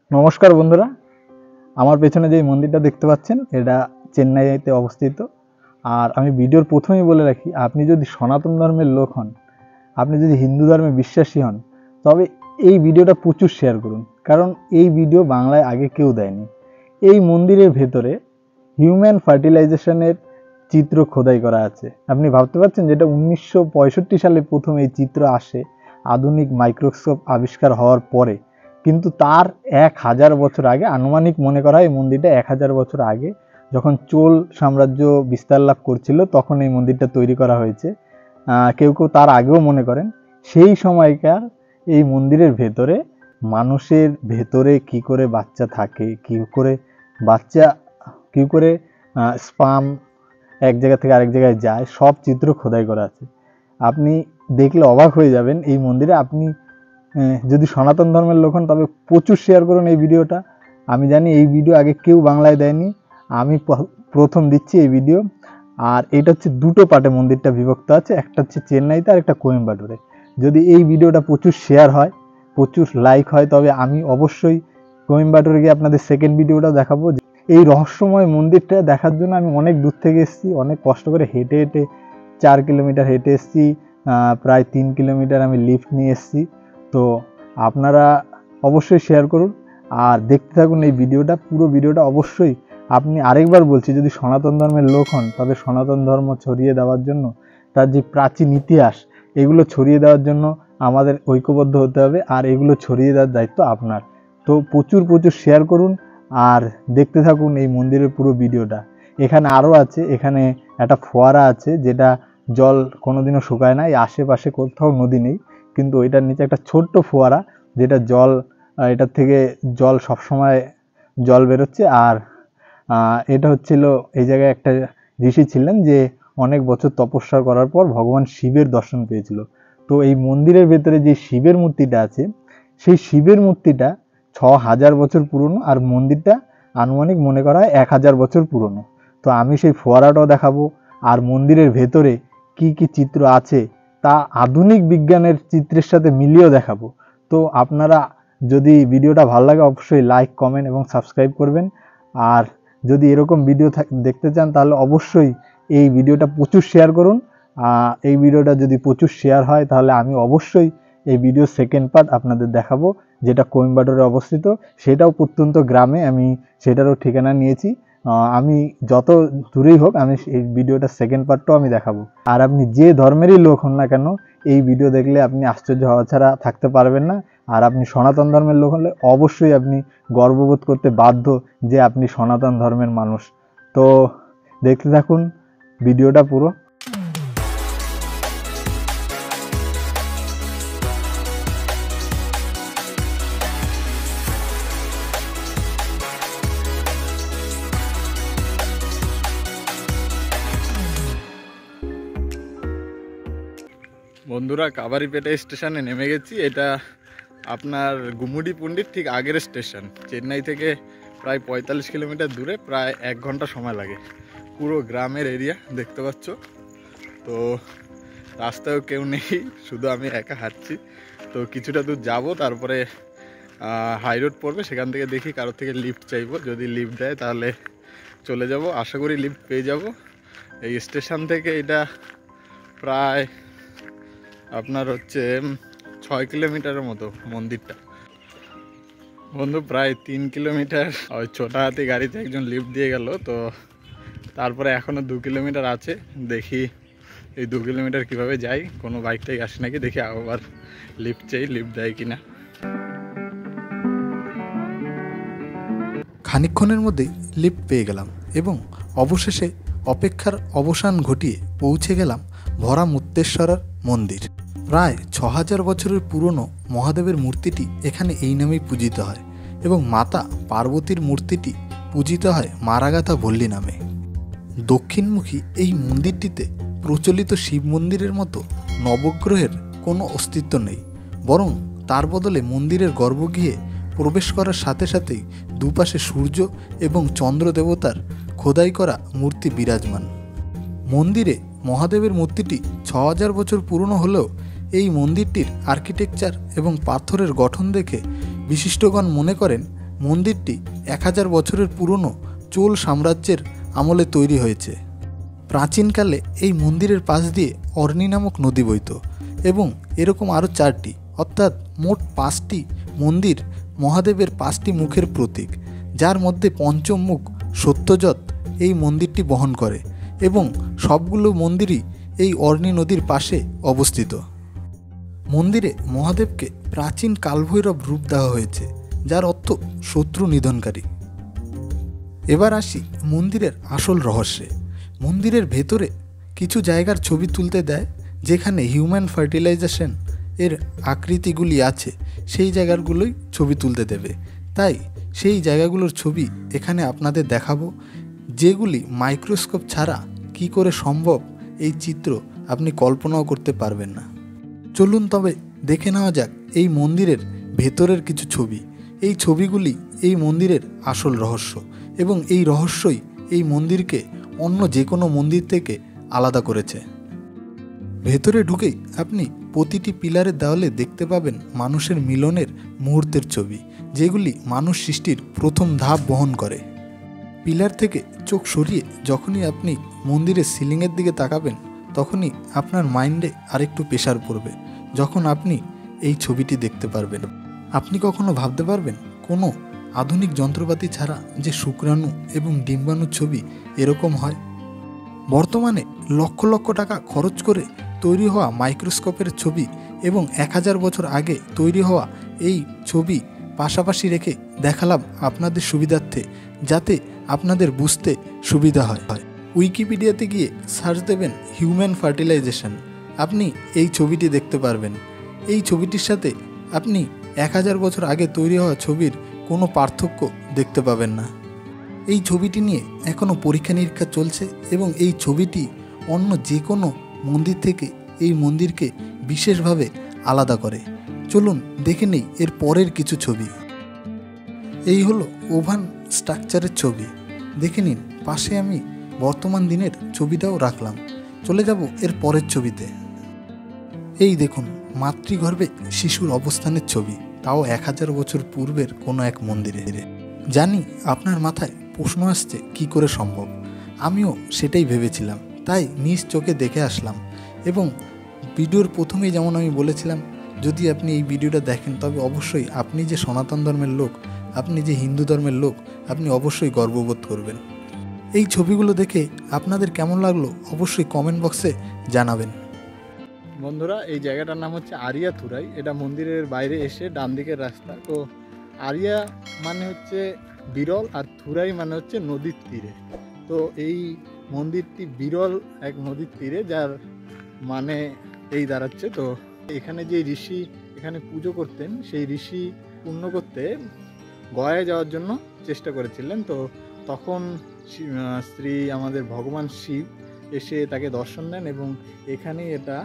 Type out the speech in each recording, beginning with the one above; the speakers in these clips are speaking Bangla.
নমস্কার বন্ধুরা, আমার পেছনে যে মন্দিরটা দেখতে পাচ্ছেন এটা চেন্নাইতে অবস্থিত। আর আমি ভিডিওর প্রথমেই বলে রাখি, আপনি যদি সনাতন ধর্মের লোক হন, আপনি যদি হিন্দু ধর্মে বিশ্বাসী হন, তবে এই ভিডিওটা প্রচুর শেয়ার করুন, কারণ এই ভিডিও বাংলায় আগে কেউ দেয়নি। এই মন্দিরের ভেতরে হিউম্যান ফার্টিলাইজেশনের চিত্র খোদাই করা আছে। আপনি ভাবতে পারছেন যেটা 1965 সালে প্রথম এই চিত্র আসে, আধুনিক মাইক্রোস্কোপ আবিষ্কার হওয়ার পরে। কিন্তু তার 1000 বছর আগে, আনুমানিক মনে করা হয় এই মন্দিরটা 1000 বছর আগে, যখন চোল সাম্রাজ্য বিস্তার লাভ করছিল, তখন এই মন্দিরটা তৈরি করা হয়েছে। কেউ কেউ তার আগেও মনে করেন। সেই সময়কার এই মন্দিরের ভেতরে মানুষের ভেতরে কি করে বাচ্চা থাকে, কি করে স্পাম এক জায়গা থেকে আরেক জায়গায় যায়, সব চিত্র খোদাই করা আছে। আপনি দেখলে অবাক হয়ে যাবেন এই মন্দিরে। আপনি যদি সনাতন ধর্মের লোক হন তবে প্রচুর শেয়ার করুন এই ভিডিওটা। আমি জানি এই ভিডিও আগে কেউ বাংলায় দেয়নি, আমি প্রথম দিচ্ছি এই ভিডিও। আর এটা হচ্ছে দুটো পার্টে মন্দিরটা বিভক্ত আছে, একটা হচ্ছে চেন্নাইতে আর একটা কোয়েম্বাটুরে। যদি এই ভিডিওটা প্রচুর শেয়ার হয়, প্রচুর লাইক হয়, তবে আমি অবশ্যই কোয়েম্বাটুরে গিয়ে আপনাদের সেকেন্ড ভিডিওটা দেখাবো। এই রহস্যময় মন্দিরটা দেখার জন্য আমি অনেক দূর থেকে এসেছি, অনেক কষ্ট করে হেঁটে হেঁটে 4 কিলোমিটার হেঁটে এসেছি, প্রায় 3 কিলোমিটার আমি লিফট নিয়ে এসেছি। তো আপনারা অবশ্যই শেয়ার করুন আর দেখতে থাকুন এই ভিডিওটা, পুরো ভিডিওটা। অবশ্যই আপনি, আরেকবার বলছি, যদি সনাতন ধর্মের লোক হন তবে সনাতন ধর্ম ছড়িয়ে দেওয়ার জন্য, তার যে প্রাচীন ইতিহাস, এগুলো ছড়িয়ে দেওয়ার জন্য আমাদের ঐক্যবদ্ধ হতে হবে, আর এগুলো ছড়িয়ে দেওয়ার দায়িত্ব আপনার। তো প্রচুর শেয়ার করুন আর দেখতে থাকুন এই মন্দিরের পুরো ভিডিওটা। এখানে আরও আছে, এখানে একটা ফোয়ারা আছে যেটা জল কোনোদিনও শুকায় না। এই আশেপাশে কোথাও নদী নেই, কিন্তু ওইটার নিচে একটা ছোট্ট ফোয়ারা, যেটা জল, এটার থেকে জল সবসময় জল বেরোচ্ছে। আর এটা হচ্ছিল, এই জায়গায় একটা ঋষি ছিলেন যে অনেক বছর তপস্যা করার পর ভগবান শিবের দর্শন পেয়েছিল। তো এই মন্দিরের ভেতরে যে শিবের মূর্তিটা আছে, সেই শিবের মূর্তিটা 6000 বছর পুরনো, আর মন্দিরটা আনুমানিক মনে করা হয় 1000 বছর পুরনো। তো আমি সেই ফোয়ারাটাও দেখাবো, আর মন্দিরের ভেতরে কি কি চিত্র আছে তা আধুনিক বিজ্ঞানের চিত্রের সাথে মিলিয়েও দেখাবো। তো আপনারা যদি ভিডিওটা ভালো লাগে অবশ্যই লাইক, কমেন্ট এবং সাবস্ক্রাইব করবেন। আর যদি এরকম ভিডিও দেখতে চান তাহলে অবশ্যই এই ভিডিওটা প্রচুর শেয়ার করুন। এই ভিডিওটা যদি প্রচুর শেয়ার হয় তাহলে আমি অবশ্যই এই ভিডিও সেকেন্ড পার্ট আপনাদের দেখাবো, যেটা কোয়েম্বাটুরে অবস্থিত। সেটাও প্রত্যন্ত গ্রামে, আমি সেটারও ঠিকানা নিয়েছি। আমি যত দূরেই হোক, আমি এই ভিডিওটা সেকেন্ড পার্টটাও আমি দেখাবো। আর আপনি যে ধর্মেরই লোক হন না কেন, এই ভিডিও দেখলে আপনি আশ্চর্য হওয়া ছাড়া থাকতে পারবেন না। আর আপনি সনাতন ধর্মের লোক হলে অবশ্যই আপনি গর্ববোধ করতে বাধ্য যে আপনি সনাতন ধর্মের মানুষ। তো দেখতে থাকুন ভিডিওটা পুরো। বন্ধুরা, কাবারিপেটা স্টেশনে নেমে গেছি। এটা আপনার গুমুডি পন্ডিত ঠিক আগের স্টেশন। চেন্নাই থেকে প্রায় 45 কিলোমিটার দূরে, প্রায় 1 ঘন্টা সময় লাগে। পুরো গ্রামের এরিয়া দেখতে পাচ্ছ। তো রাস্তায়ও কেউ নেই, শুধু আমি একা হাঁটছি। তো কিছুটা দূর যাব, তারপরে হাই রোড পড়বে, সেখান থেকে দেখি কারোর থেকে লিফট চাইবো। যদি লিফট দেয় তাহলে চলে যাব, আশা করি লিফট পেয়ে যাব। এই স্টেশন থেকে এটা প্রায় আপনার হচ্ছে 6 কিলোমিটারের মতো মন্দিরটা। বন্ধু, প্রায় 3 কিলোমিটার ওই ছোটা হাতি গাড়িতে একজন লিফট দিয়ে গেল। তো তারপরে এখনও 2 কিলোমিটার আছে, দেখি এই 2 কিলোমিটার কীভাবে যাই। কোনো বাইক টাইক আসে নাকি দেখি, আবার লিফট চাই, লিফট দেয় কিনা। খানিকক্ষণের মধ্যেই লিফট পেয়ে গেলাম এবং অবশেষে অপেক্ষার অবসান ঘটিয়ে পৌঁছে গেলাম ভরা মুক্তেশ্বরার মন্দির। প্রায় 6000 বছরের পুরনো মহাদেবের মূর্তিটি এখানে এই নামেই পূজিত হয় এবং মাতা পার্বতীর মূর্তিটি পূজিত হয় মারাগাথা ভল্লী নামে। দক্ষিণমুখী এই মন্দিরটিতে প্রচলিত শিব মন্দিরের মতো নবগ্রহের কোনো অস্তিত্ব নেই, বরং তার বদলে মন্দিরের গর্ভগৃহে প্রবেশ করার সাথে সাথেই দুপাশে সূর্য এবং চন্দ্র দেবতার খোদাই করা মূর্তি বিরাজমান। মন্দিরে মহাদেবের মূর্তিটি 6000 বছর পুরনো হলেও এই মন্দিরটির আর্কিটেকচার এবং পাথরের গঠন দেখে বিশিষ্টগণ মনে করেন মন্দিরটি 1000 বছরের পুরনো চোল সাম্রাজ্যের আমলে তৈরি হয়েছে। প্রাচীনকালে এই মন্দিরের পাশ দিয়ে অর্নি নামক নদী বইত এবং এরকম আরও 4টি অর্থাৎ মোট 5টি মন্দির মহাদেবের 5টি মুখের প্রতীক, যার মধ্যে পঞ্চম মুখ সত্যযত এই মন্দিরটি বহন করে এবং সবগুলো মন্দিরই এই অর্নি নদীর পাশে অবস্থিত। মন্দিরে মহাদেবকে প্রাচীন কালভৈরব রূপ দেওয়া হয়েছে, যার অর্থ শত্রু নিধনকারী। এবার আসি মন্দিরের আসল রহস্যে। মন্দিরের ভেতরে কিছু জায়গার ছবি তুলতে দেয় যেখানে হিউম্যান ফার্টিলাইজেশন এর আকৃতিগুলি আছে, সেই জায়গাগুলোই ছবি তুলতে দেবে। তাই সেই জায়গাগুলোর ছবি এখানে আপনাদের দেখাবো, যেগুলি মাইক্রোস্কোপ ছাড়া কি করে সম্ভব এই চিত্র আপনি কল্পনাও করতে পারবেন না। চলুন তবে দেখে নেওয়া যাক এই মন্দিরের ভেতরের কিছু ছবি। এই ছবিগুলি এই মন্দিরের আসল রহস্য এবং এই রহস্যই এই মন্দিরকে অন্য যে কোনো মন্দির থেকে আলাদা করেছে। ভেতরে ঢুকেই আপনি প্রতিটি পিলারের দেওয়ালে দেখতে পাবেন মানুষের মিলনের মুহূর্তের ছবি, যেগুলি মানুষ সৃষ্টির প্রথম ধাপ বহন করে। পিলার থেকে চোখ সরিয়ে যখনই আপনি মন্দিরের সিলিংয়ের দিকে তাকাবেন, তখনই আপনার মাইন্ডে আরেকটু প্রেশার পড়বে যখন আপনি এই ছবিটি দেখতে পারবেন। আপনি কখনো ভাবতে পারবেন কোনো আধুনিক যন্ত্রপাতি ছাড়া যে শুক্রাণু এবং ডিম্বাণুর ছবি এরকম হয়? বর্তমানে লক্ষ লক্ষ টাকা খরচ করে তৈরি হওয়া মাইক্রোস্কোপের ছবি এবং 1000 বছর আগে তৈরি হওয়া এই ছবি পাশাপাশি রেখে দেখালাম আপনাদের সুবিধার্থে, যাতে আপনাদের বুঝতে সুবিধা হয়। উইকিপিডিয়াতে গিয়ে সার্চ দেবেন হিউম্যান ফার্টিলাইজেশন, আপনি এই ছবিটি দেখতে পারবেন। এই ছবিটির সাথে আপনি 1000 বছর আগে তৈরি হওয়া ছবির কোনো পার্থক্য দেখতে পাবেন না। এই ছবিটি নিয়ে এখনও পরীক্ষা নিরীক্ষা চলছে এবং এই ছবিটি অন্য যে কোনো মন্দির থেকে এই মন্দিরকে বিশেষভাবে আলাদা করে। চলুন দেখে নেই এর পরের কিছু ছবি। এই হলো ওভান স্ট্রাকচারের ছবি, দেখে নিন। পাশে আমি বর্তমান দিনের ছবিটাও রাখলাম। চলে যাব এর পরের ছবিতে। এই দেখুন মাতৃগর্ভে শিশুর অবস্থানের ছবি, তাও 1000 বছর পূর্বের কোনো এক মন্দিরে। জানি আপনার মাথায় প্রশ্ন আসছে কি করে সম্ভব, আমিও সেটাই ভেবেছিলাম, তাই নিজ চোখে দেখে আসলাম। এবং ভিডিওর প্রথমেই যেমন আমি বলেছিলাম, যদি আপনি এই ভিডিওটা দেখেন তবে অবশ্যই আপনি যে সনাতন ধর্মের লোক, আপনি যে হিন্দু ধর্মের লোক, আপনি অবশ্যই গর্ববোধ করবেন। এই ছবিগুলো দেখে আপনাদের কেমন লাগলো অবশ্যই কমেন্ট বক্সে জানাবেন। বন্ধুরা, এই জায়গাটার নাম হচ্ছে আরিয়া থুরাই। এটা মন্দিরের বাইরে এসে ডান দিকের রাস্তা। তো আরিয়া মানে হচ্ছে বিরল আর থুরাই মানে হচ্ছে নদীর তীরে। তো এই মন্দিরটি বিরল এক নদীর তীরে, যার মানে এই দাঁড়াচ্ছে। তো এখানে যে ঋষি এখানে পুজো করতেন, সেই ঋষি পূর্ণ করতে গয়ায় যাওয়ার জন্য চেষ্টা করেছিলেন। তো তখন শ্রী আমাদের ভগবান শিব এসে তাকে দর্শন দেন এবং এখানেই এটা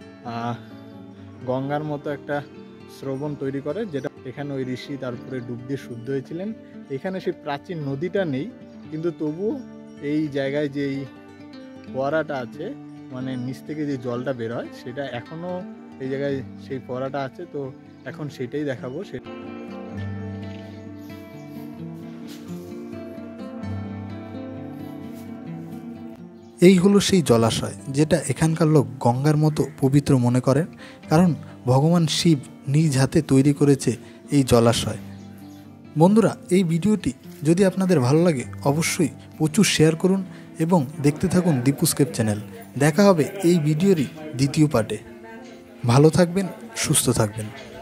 গঙ্গার মতো একটা স্রবণ তৈরি করে, যেটা এখানে ওই ঋষি তারপরে ডুব দিয়ে শুদ্ধ হয়েছিলেন। এখানে সেই প্রাচীন নদীটা নেই, কিন্তু তবুও এই জায়গায় যেই ফোয়ারাটা আছে, মানে নিচ থেকে যে জলটা বের হয়, সেটা এখনও এই জায়গায় সেই ফোয়ারাটা আছে। তো এখন সেটাই দেখাবো। এই হলো সেই জলাশয় যেটা এখানকার লোক গঙ্গার মতো পবিত্র মনে করেন, কারণ ভগবান শিব নিজ হাতে তৈরি করেছে এই জলাশয়। বন্ধুরা, এই ভিডিওটি যদি আপনাদের ভালো লাগে অবশ্যই প্রচুর শেয়ার করুন এবং দেখতে থাকুন দীপুস্কেপ চ্যানেল। দেখা হবে এই ভিডিওরই দ্বিতীয় পার্টে। ভালো থাকবেন, সুস্থ থাকবেন।